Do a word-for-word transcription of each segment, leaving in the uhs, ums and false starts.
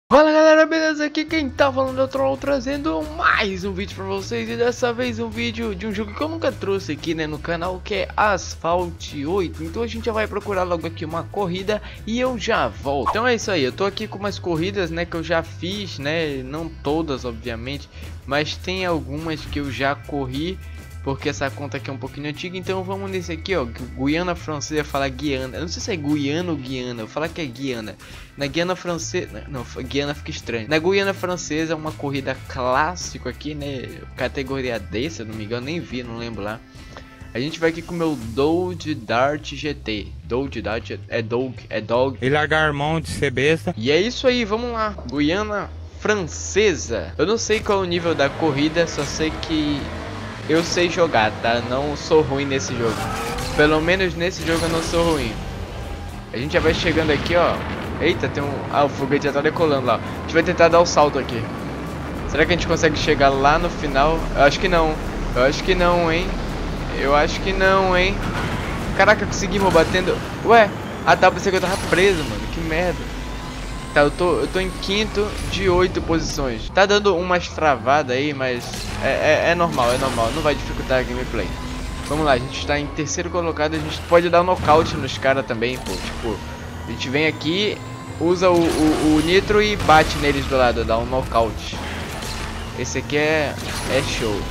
Fala galera, beleza? Aqui quem tá falando é o Troll, trazendo mais um vídeo pra vocês. E dessa vez um vídeo de um jogo que eu nunca trouxe aqui, né, no canal, que é Asphalt oito. Então a gente já vai procurar logo aqui uma corrida e eu já volto. Então é isso aí, eu tô aqui com umas corridas, né, que eu já fiz, né, não todas obviamente, mas tem algumas que eu já corri, porque essa conta aqui é um pouquinho antiga. Então vamos nesse aqui, ó, Guiana Francesa. Fala Guiana, eu não sei se é Guiana ou Guiana, eu falo que é Guiana. Na Guiana Francesa, não, Guiana fica estranho. Na Guiana Francesa é uma corrida clássico aqui, né, categoria D, se eu não me engano, nem vi, não lembro lá. A gente vai aqui com o meu Dodge Dart G T. Dodge Dart é Dog, é Dog. E largar a mão de ser besta. E é isso aí, vamos lá. Guiana Francesa. Eu não sei qual é o nível da corrida, só sei que eu sei jogar, tá? Não sou ruim nesse jogo. Pelo menos nesse jogo eu não sou ruim. A gente já vai chegando aqui, ó. Eita, tem um... Ah, o foguete já tá decolando lá. A gente vai tentar dar o salto aqui. Será que a gente consegue chegar lá no final? Eu acho que não. Eu acho que não, hein? Eu acho que não, hein? Caraca, conseguimos batendo... Ué? Ah, tá, pensei que eu tava preso, mano. Que merda. Tá, eu tô, eu tô em quinto de oito posições. Tá dando umas travadas aí, mas é, é, é normal, é normal. Não vai dificultar a gameplay. Vamos lá, a gente tá em terceiro colocado. A gente pode dar um nocaute nos caras também, pô. Tipo, a gente vem aqui, usa o, o, o nitro e bate neles do lado, dá um nocaute. Esse aqui é, é show.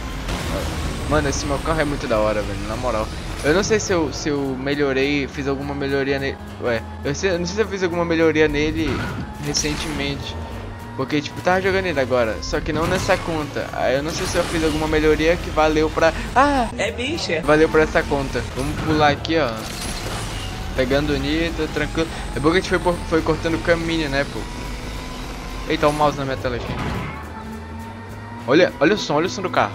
Mano, esse meu carro é muito da hora, velho, na moral. Eu não sei se eu, se eu melhorei, fiz alguma melhoria nele. Ué, eu, sei, eu não sei se eu fiz alguma melhoria nele recentemente. Porque, tipo, tava jogando ele agora, só que não nessa conta. Aí eu não sei se eu fiz alguma melhoria que valeu pra... Ah! É bicha! Valeu pra essa conta. Vamos pular aqui, ó. Pegando o nitro, tranquilo. É bom que a gente foi, foi cortando o caminho, né, pô. Eita, o mouse na minha tela aqui. Olha, olha o som, olha o som do carro.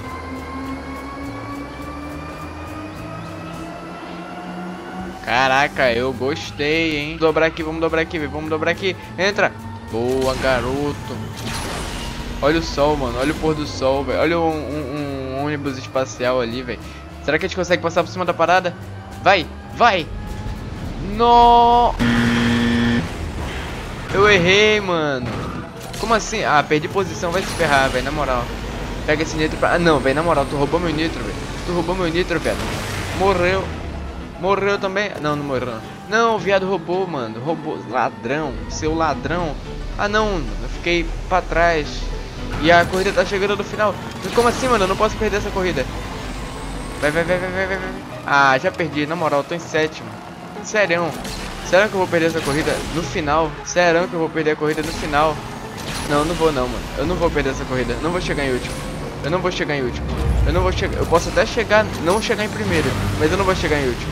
Caraca, eu gostei, hein? Vamos dobrar aqui, vamos dobrar aqui, vamos dobrar aqui. Entra! Boa, garoto. Olha o sol, mano. Olha o pôr do sol, velho. Olha um, um, um ônibus espacial ali, velho. Será que a gente consegue passar por cima da parada? Vai, vai! No! Eu errei, mano. Como assim? Ah, perdi posição, vai se ferrar, velho, na moral. Pega esse nitro pra... Ah, não, velho, na moral, tu roubou meu nitro, velho. Tu roubou meu nitro, velho. Morreu. Morreu também? Não, não morreu. Não, o viado roubou, mano. Roubou. Ladrão. Seu ladrão. Ah, não. Eu fiquei pra trás. E a corrida tá chegando no final. Mas como assim, mano? Eu não posso perder essa corrida. Vai, vai, vai, vai, vai, vai. Ah, já perdi. Na moral, eu tô em sétimo. Sério. Será que eu vou perder essa corrida no final? Será que eu vou perder a corrida no final? Não, não vou não, mano. Eu não vou perder essa corrida. Não vou chegar em último. Eu não vou chegar em último. Eu não vou chegar. Eu posso até chegar, não chegar em primeiro, mas eu não vou chegar em último.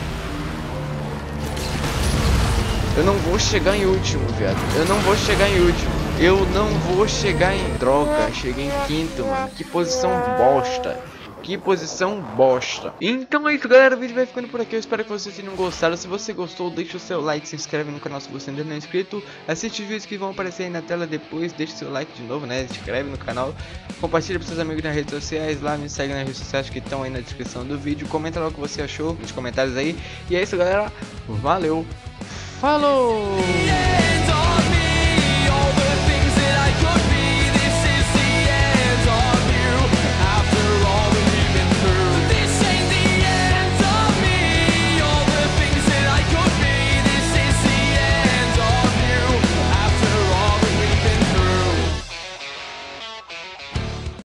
Eu não vou chegar em último, viado. Eu não vou chegar em último. Eu não vou chegar em... Droga, cheguei em quinto, mano. Que posição bosta. Que posição bosta. Então é isso, galera. O vídeo vai ficando por aqui. Eu espero que vocês tenham gostado. Se você gostou, deixa o seu like. Se inscreve no canal se você ainda não é inscrito. Assiste os vídeos que vão aparecer aí na tela depois. Deixa o seu like de novo, né? Se inscreve no canal. Compartilha para seus amigos nas redes sociais. Lá me segue nas redes sociais que estão aí na descrição do vídeo. Comenta lá o que você achou nos comentários aí. E é isso, galera. Valeu. Falou!